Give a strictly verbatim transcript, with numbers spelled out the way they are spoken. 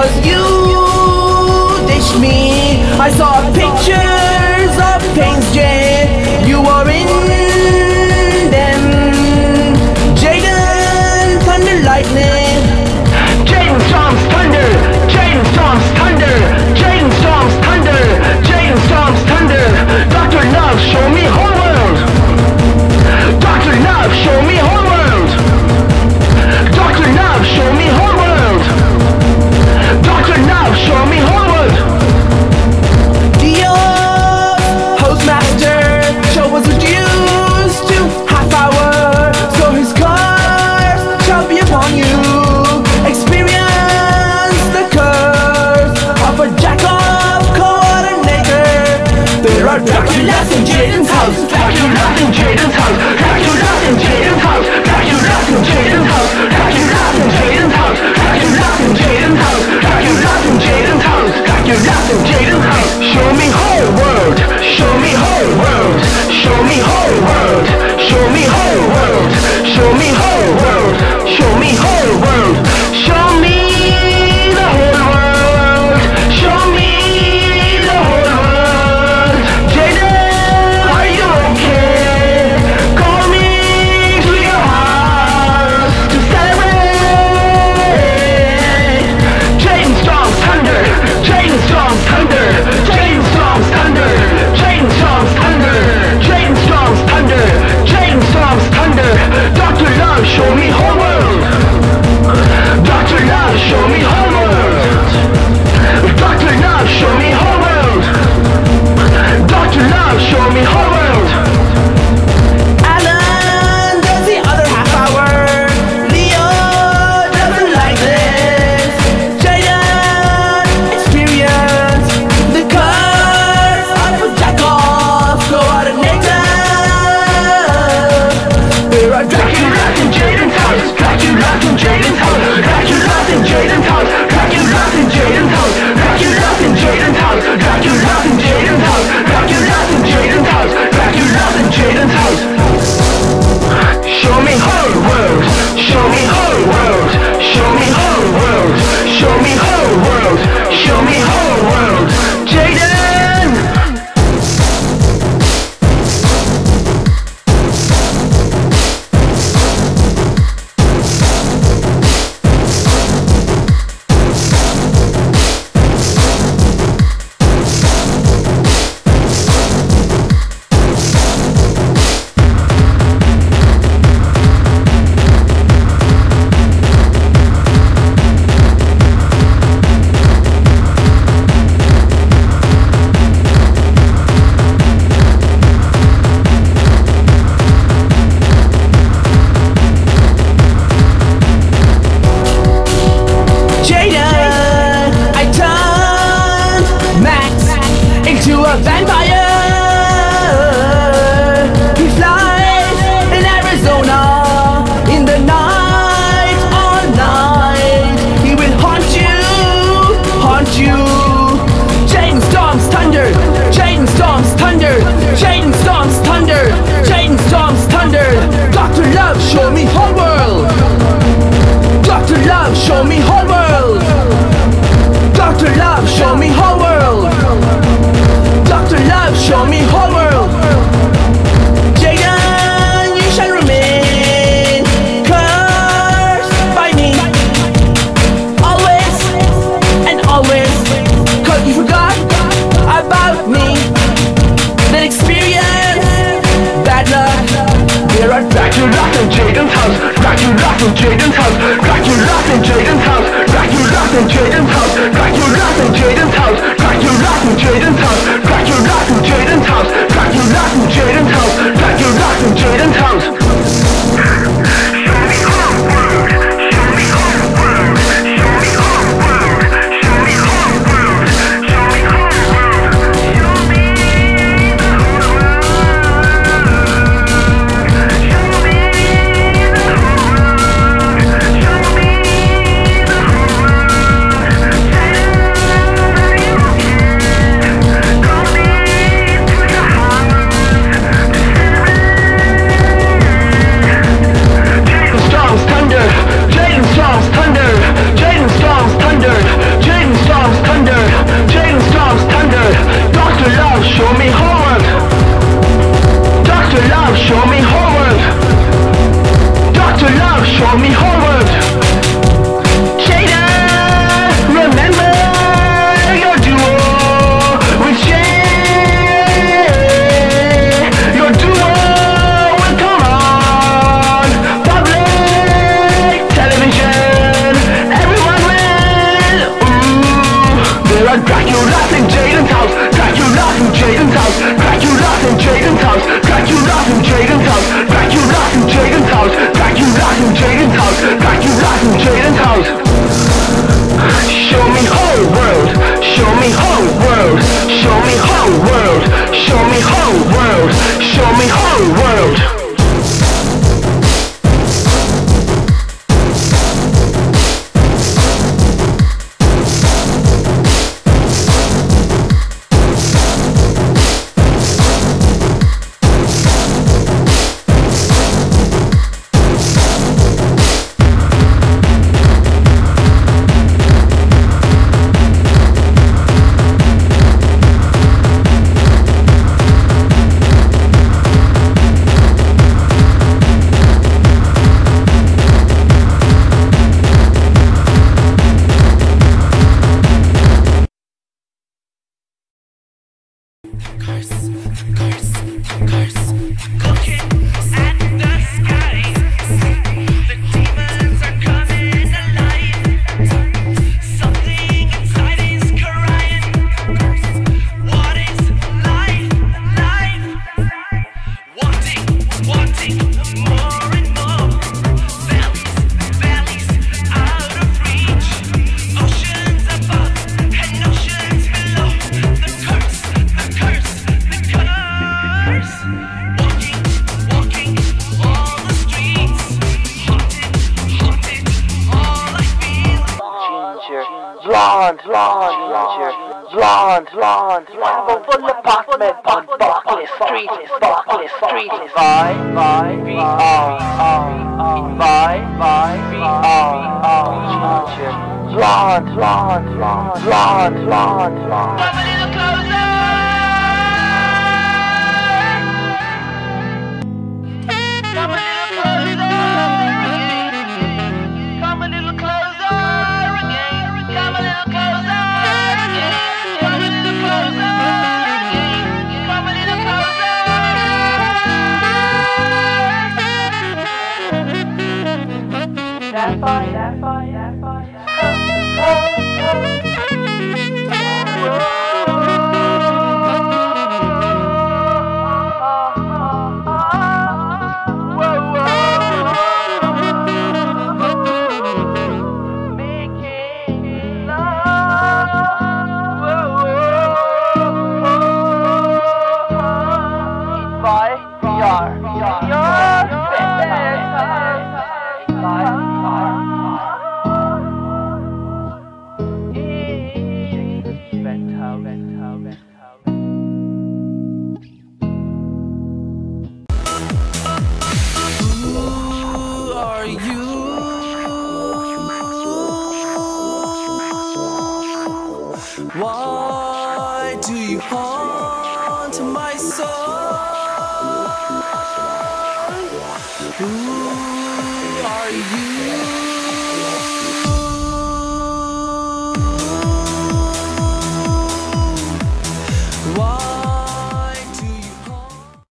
'cause you dished me. I saw pictures of pains, Jay. You were in them. Jayden, thunder, lightning. Jayden storms thunder. Jayden storms thunder. Jayden storms thunder. Jayden storms thunder. Doctor Love, show me whole world. Doctor Love, show me whole world. Doctor Love, show me whole world. Doctor Love, show me whole world. Dios, Hostmaster, show us reduced to half hour, so his curse shall be upon you. Experience the curse of a jack-off coordinator. There are Draculas in Jayden's house. Draculas in Jayden's house. Draculas in Jayden's house. Draculas in Jayden's house. Draculas in Jayden's house. Draculas in Jayden's house. Draculas in Jayden's house. Draculas in Jayden's house. Show me whole world. Show me whole world. Show me whole world. Show me whole world. Show me whole world. Show me whole world. Show me the whole world. Show me the whole world. Jayden, are you okay? Call me to your house to celebrate. Jayden storms thunder. Jayden storms thunder. Jayden storms thunder. Jayden storms thunder. Jayden storms thunder. Jayden storms thunder. Doctor Love, show me whole world. Doctor Love, show me whole world. Doctor Love, show me whole world. Doctor Love, show me whole world. Alan does the other half hour. Leo doesn't like this. Jayden, experience the curse of a jack-off coordinator. There are Draculas in Jayden's house. Draculas in Jayden's house. Draculas in Jayden's house. Draculas in Jayden's house. Draculas in Jayden's house. Draculas in Jayden's house. Draculas in Jayden's house. Draculas in Jayden's house. Show me whole world. Show me whole world. Show me whole world. Show me whole world. Show me whole world. Jayden. Jayden, I turned Max into a vampire. He flies in Arizona in the night, all night. He will haunt you, haunt you. Jayden storms thunder. Jayden storms thunder. Jayden storms thunder. Jayden storms thunder. Doctor Love, show me whole world. Doctor Love, show me whole world. Doctor Love, show me whole world. Doctor Love, show me whole world. Jayden, you shall remain cursed by me, always and always. 'Cause you forgot about me. That experience, bad luck. There are Draculas in Jayden's house. Draculas in Jayden's house. Draculas in Jayden's house. Draculas in Jayden's house. Draculas in Jayden's house. Draculas in Jayden's house. Draculas in Jayden's house. Draculas in Jayden's house. Draculas in Jayden's house. Show me whole world. Show me whole world. Show me whole world. Show me whole world. Show me whole world. Show me the whole world. Show me the whole world. Show me the whole world. Jayden, are you okay? Call me to your house. blonde, blonde, blonde, a full apartment on Draculas street, Draculas street, Y, Y, V R, Y, Y, V R, blonde, blonde, blonde, blonde, blonde, blonde. Come a little closer. Come a little closer. Come a little closer again. Come a little closer again. Come a little closer again. Come a little closer. That's fine, that's fine, that's fine. Why do you haunt my soul? Who are you?